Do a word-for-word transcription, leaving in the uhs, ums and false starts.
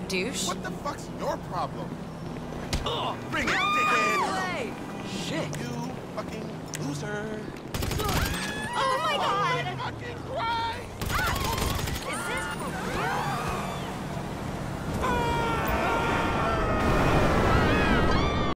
douche. What the fuck's your problem? Oh, bring it, dickhead! Hey! Shit. You fucking loser. Oh my god! Fucking Christ!